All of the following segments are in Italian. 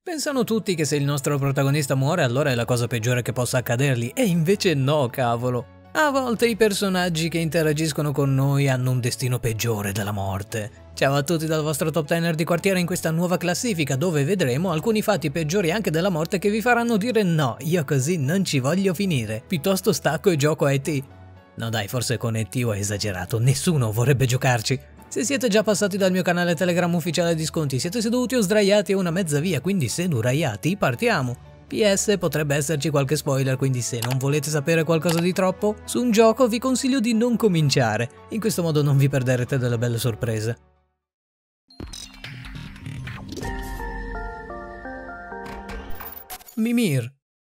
Pensano tutti che se il nostro protagonista muore allora è la cosa peggiore che possa accadergli, e invece no, cavolo. A volte i personaggi che interagiscono con noi hanno un destino peggiore della morte. Ciao a tutti dal vostro top tenner di quartiere in questa nuova classifica dove vedremo alcuni fatti peggiori anche della morte che vi faranno dire no, io così non ci voglio finire, piuttosto stacco e gioco a E.T. No dai, forse con E.T. ho esagerato, nessuno vorrebbe giocarci. Se siete già passati dal mio canale Telegram ufficiale di sconti siete seduti o sdraiati a una mezza via, quindi seduraiati partiamo. PS, potrebbe esserci qualche spoiler, quindi se non volete sapere qualcosa di troppo su un gioco vi consiglio di non cominciare, in questo modo non vi perderete delle belle sorprese. Mimir.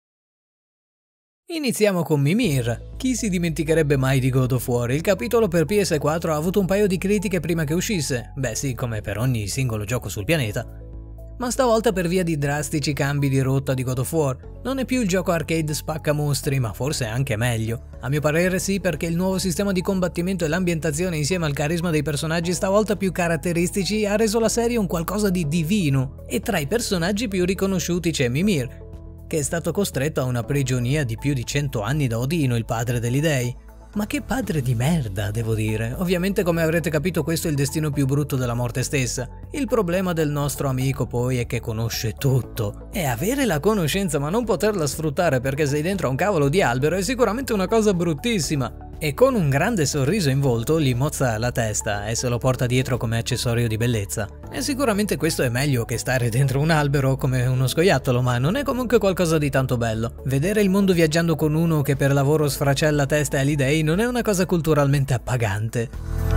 Iniziamo con Mimir. Chi si dimenticherebbe mai di God of War? Il capitolo per PS4 ha avuto un paio di critiche prima che uscisse, beh sì, come per ogni singolo gioco sul pianeta, ma stavolta per via di drastici cambi di rotta di God of War. Non è più il gioco arcade spacca mostri, ma forse anche meglio. A mio parere sì, perché il nuovo sistema di combattimento e l'ambientazione insieme al carisma dei personaggi stavolta più caratteristici ha reso la serie un qualcosa di divino. E tra i personaggi più riconosciuti c'è Mimir, che è stato costretto a una prigionia di più di 100 anni da Odino, il padre degli dei. Ma che padre di merda, devo dire. Ovviamente, come avrete capito, questo è il destino più brutto della morte stessa. Il problema del nostro amico poi è che conosce tutto. E avere la conoscenza ma non poterla sfruttare perché sei dentro a un cavolo di albero è sicuramente una cosa bruttissima. E con un grande sorriso in volto gli mozza la testa e se lo porta dietro come accessorio di bellezza. E sicuramente questo è meglio che stare dentro un albero come uno scoiattolo, ma non è comunque qualcosa di tanto bello. Vedere il mondo viaggiando con uno che per lavoro sfracella testa agli dei non è una cosa culturalmente appagante.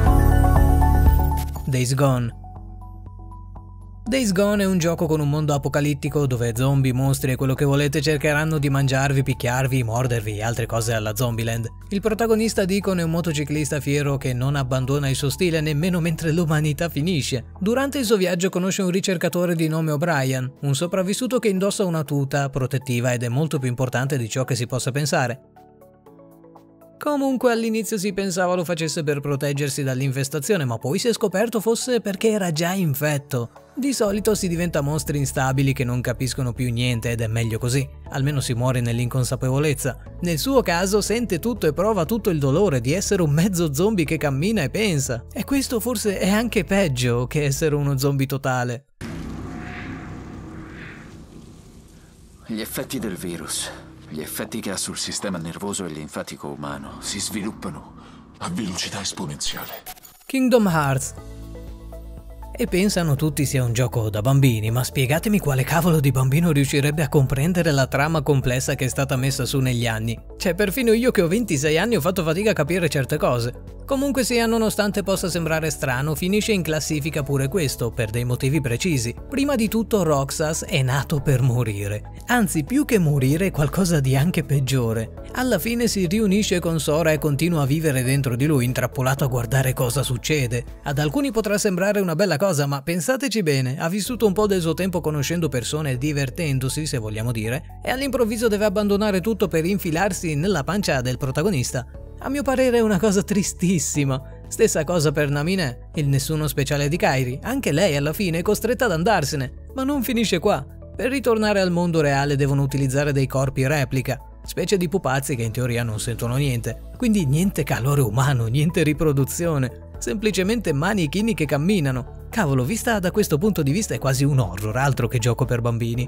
Days Gone. Days Gone è un gioco con un mondo apocalittico dove zombie, mostri e quello che volete cercheranno di mangiarvi, picchiarvi, mordervi e altre cose alla Zombieland. Il protagonista Deacon è un motociclista fiero che non abbandona il suo stile nemmeno mentre l'umanità finisce. Durante il suo viaggio conosce un ricercatore di nome O'Brien, un sopravvissuto che indossa una tuta protettiva ed è molto più importante di ciò che si possa pensare. Comunque all'inizio si pensava lo facesse per proteggersi dall'infestazione, ma poi si è scoperto fosse perché era già infetto. Di solito si diventa mostri instabili che non capiscono più niente ed è meglio così, almeno si muore nell'inconsapevolezza. Nel suo caso sente tutto e prova tutto il dolore di essere un mezzo zombie che cammina e pensa. E questo forse è anche peggio che essere uno zombie totale. Gli effetti del virus, gli effetti che ha sul sistema nervoso e linfatico umano si sviluppano a velocità esponenziale. Kingdom Hearts. E pensano tutti sia un gioco da bambini, ma spiegatemi quale cavolo di bambino riuscirebbe a comprendere la trama complessa che è stata messa su negli anni. Cioè, perfino io che ho 26 anni ho fatto fatica a capire certe cose. Comunque sia, nonostante possa sembrare strano, finisce in classifica pure questo, per dei motivi precisi. Prima di tutto Roxas è nato per morire. Anzi, più che morire, qualcosa di anche peggiore. Alla fine si riunisce con Sora e continua a vivere dentro di lui, intrappolato a guardare cosa succede. Ad alcuni potrà sembrare una bella cosa, ma pensateci bene, ha vissuto un po' del suo tempo conoscendo persone e divertendosi, se vogliamo dire, e all'improvviso deve abbandonare tutto per infilarsi nella pancia del protagonista. A mio parere è una cosa tristissima. Stessa cosa per Naminé, il nessuno speciale di Kairi. Anche lei alla fine è costretta ad andarsene, ma non finisce qua. Per ritornare al mondo reale devono utilizzare dei corpi replica, specie di pupazzi che in teoria non sentono niente. Quindi niente calore umano, niente riproduzione, semplicemente manichini che camminano. Cavolo, vista da questo punto di vista è quasi un horror, altro che gioco per bambini.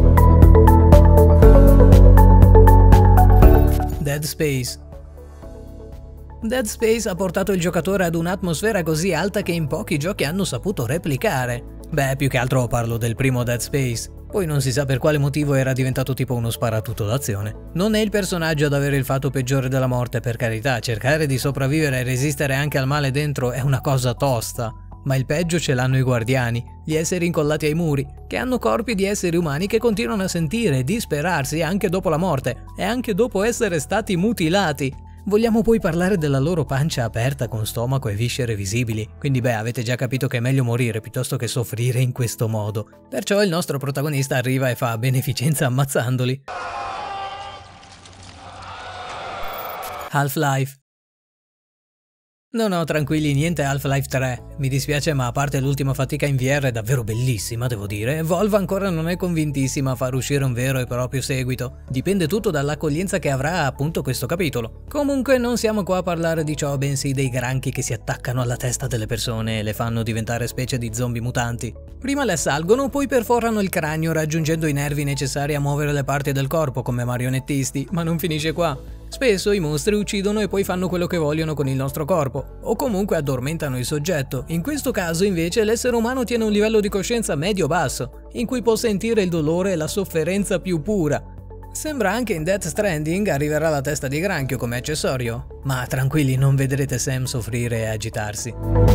Dead Space. Dead Space ha portato il giocatore ad un'atmosfera così alta che in pochi giochi hanno saputo replicare. Beh, più che altro parlo del primo Dead Space. Poi non si sa per quale motivo era diventato tipo uno sparatutto d'azione. Non è il personaggio ad avere il fatto peggiore della morte, per carità, cercare di sopravvivere e resistere anche al male dentro è una cosa tosta. Ma il peggio ce l'hanno i guardiani, gli esseri incollati ai muri, che hanno corpi di esseri umani che continuano a sentire e disperarsi anche dopo la morte e anche dopo essere stati mutilati. Vogliamo poi parlare della loro pancia aperta con stomaco e viscere visibili, quindi beh, avete già capito che è meglio morire piuttosto che soffrire in questo modo. Perciò il nostro protagonista arriva e fa beneficenza ammazzandoli. Half-Life. No, tranquilli, niente Half-Life 3. Mi dispiace, ma a parte l'ultima fatica in VR davvero bellissima, devo dire, Valve ancora non è convintissima a far uscire un vero e proprio seguito. Dipende tutto dall'accoglienza che avrà appunto questo capitolo. Comunque non siamo qua a parlare di ciò, bensì dei granchi che si attaccano alla testa delle persone e le fanno diventare specie di zombie mutanti. Prima le assalgono, poi perforano il cranio raggiungendo i nervi necessari a muovere le parti del corpo come marionettisti, ma non finisce qua. Spesso i mostri uccidono e poi fanno quello che vogliono con il nostro corpo, o comunque addormentano il soggetto. In questo caso invece l'essere umano tiene un livello di coscienza medio-basso, in cui può sentire il dolore e la sofferenza più pura. Sembra anche in Death Stranding arriverà la testa di granchio come accessorio, ma tranquilli, non vedrete Sam soffrire e agitarsi.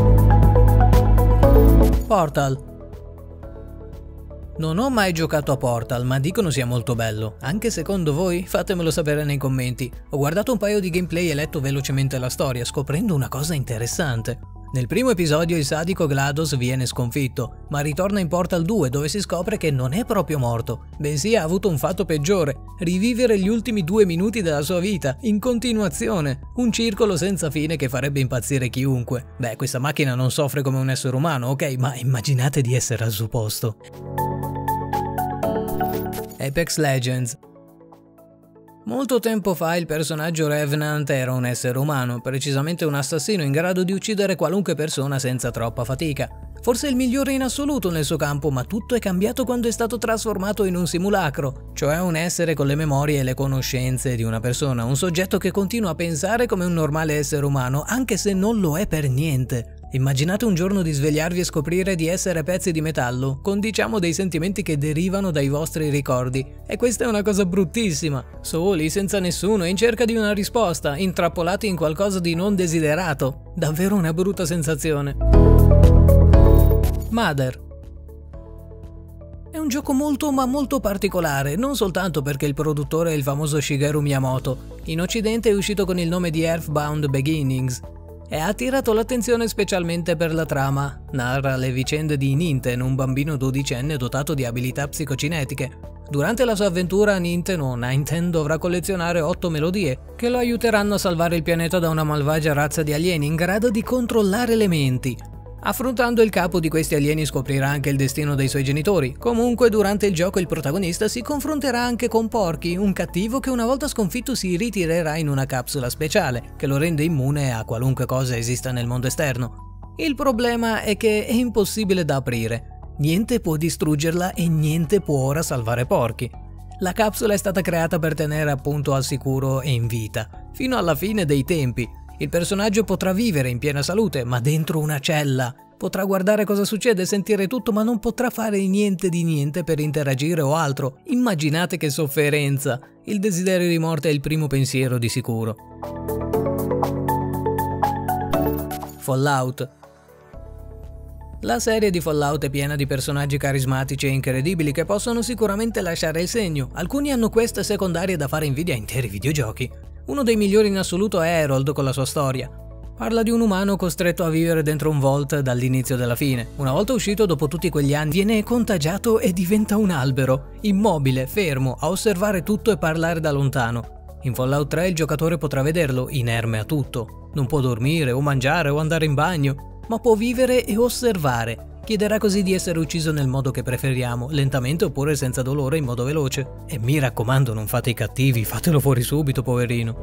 Portal. Non ho mai giocato a Portal, ma dicono sia molto bello. Anche secondo voi? Fatemelo sapere nei commenti. Ho guardato un paio di gameplay e letto velocemente la storia, scoprendo una cosa interessante. Nel primo episodio il sadico GLaDOS viene sconfitto, ma ritorna in Portal 2 dove si scopre che non è proprio morto, bensì ha avuto un fatto peggiore: rivivere gli ultimi 2 minuti della sua vita, in continuazione. Un circolo senza fine che farebbe impazzire chiunque. Beh, questa macchina non soffre come un essere umano, ok, ma immaginate di essere al suo posto. Apex Legends. Molto tempo fa il personaggio Revenant era un essere umano, precisamente un assassino in grado di uccidere qualunque persona senza troppa fatica. Forse il migliore in assoluto nel suo campo, ma tutto è cambiato quando è stato trasformato in un simulacro, cioè un essere con le memorie e le conoscenze di una persona, un soggetto che continua a pensare come un normale essere umano, anche se non lo è per niente. Immaginate un giorno di svegliarvi e scoprire di essere pezzi di metallo, con diciamo dei sentimenti che derivano dai vostri ricordi. E questa è una cosa bruttissima. Soli, senza nessuno, in cerca di una risposta, intrappolati in qualcosa di non desiderato. Davvero una brutta sensazione. Mother. È un gioco molto ma molto particolare, non soltanto perché il produttore è il famoso Shigeru Miyamoto. In occidente è uscito con il nome di Earthbound Beginnings. E ha attirato l'attenzione specialmente per la trama. Narra le vicende di Ninten, un bambino 12enne dotato di abilità psicocinetiche. Durante la sua avventura a Ninten dovrà collezionare 8 melodie che lo aiuteranno a salvare il pianeta da una malvagia razza di alieni in grado di controllare le menti. Affrontando il capo di questi alieni scoprirà anche il destino dei suoi genitori. Comunque durante il gioco il protagonista si confronterà anche con Porky, un cattivo che una volta sconfitto si ritirerà in una capsula speciale, che lo rende immune a qualunque cosa esista nel mondo esterno. Il problema è che è impossibile da aprire. Niente può distruggerla e niente può ora salvare Porky. La capsula è stata creata per tenere appunto al sicuro e in vita, fino alla fine dei tempi. Il personaggio potrà vivere in piena salute, ma dentro una cella. Potrà guardare cosa succede, sentire tutto, ma non potrà fare niente di niente per interagire o altro. Immaginate che sofferenza! Il desiderio di morte è il primo pensiero di sicuro. Fallout. La serie di Fallout è piena di personaggi carismatici e incredibili che possono sicuramente lasciare il segno. Alcuni hanno queste secondarie da fare invidia a interi videogiochi. Uno dei migliori in assoluto è Harold con la sua storia. Parla di un umano costretto a vivere dentro un vault dall'inizio della fine. Una volta uscito dopo tutti quegli anni viene contagiato e diventa un albero, immobile, fermo, a osservare tutto e parlare da lontano. In Fallout 3 il giocatore potrà vederlo, inerme a tutto. Non può dormire o mangiare o andare in bagno, ma può vivere e osservare. Chiederà così di essere ucciso nel modo che preferiamo, lentamente oppure senza dolore in modo veloce. E mi raccomando, non fate i cattivi, fatelo fuori subito, poverino.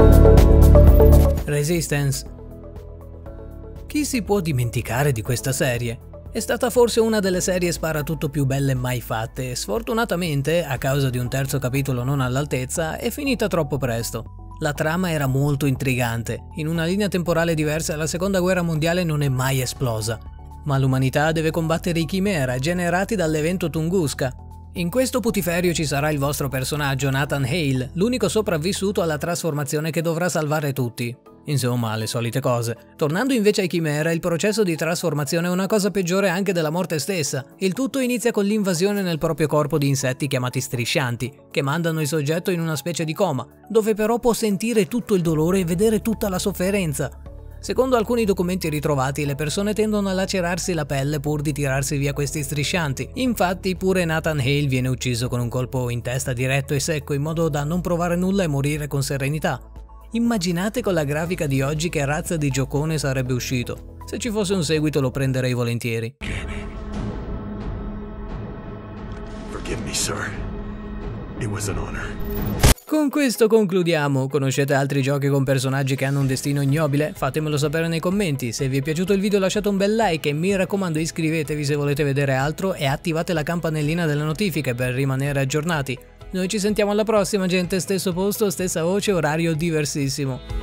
Resistance. Chi si può dimenticare di questa serie? È stata forse una delle serie sparatutto più belle mai fatte. Sfortunatamente, a causa di un terzo capitolo non all'altezza, è finita troppo presto. La trama era molto intrigante. In una linea temporale diversa, la seconda guerra mondiale non è mai esplosa. Ma l'umanità deve combattere i chimera generati dall'evento Tunguska. In questo putiferio ci sarà il vostro personaggio Nathan Hale, l'unico sopravvissuto alla trasformazione che dovrà salvare tutti. Insomma, le solite cose. Tornando invece ai chimera, il processo di trasformazione è una cosa peggiore anche della morte stessa. Il tutto inizia con l'invasione nel proprio corpo di insetti chiamati striscianti, che mandano il soggetto in una specie di coma, dove però può sentire tutto il dolore e vedere tutta la sofferenza. Secondo alcuni documenti ritrovati, le persone tendono a lacerarsi la pelle pur di tirarsi via questi striscianti. Infatti, pure Nathan Hale viene ucciso con un colpo in testa diretto e secco in modo da non provare nulla e morire con serenità. Immaginate con la grafica di oggi che razza di giocone sarebbe uscito. Se ci fosse un seguito lo prenderei volentieri. Forgive me, sir. It was an honor. Con questo concludiamo. Conoscete altri giochi con personaggi che hanno un destino ignobile? Fatemelo sapere nei commenti. Se vi è piaciuto il video lasciate un bel like e mi raccomando iscrivetevi se volete vedere altro e attivate la campanellina delle notifiche per rimanere aggiornati. Noi ci sentiamo alla prossima gente, stesso posto, stessa voce, orario diversissimo.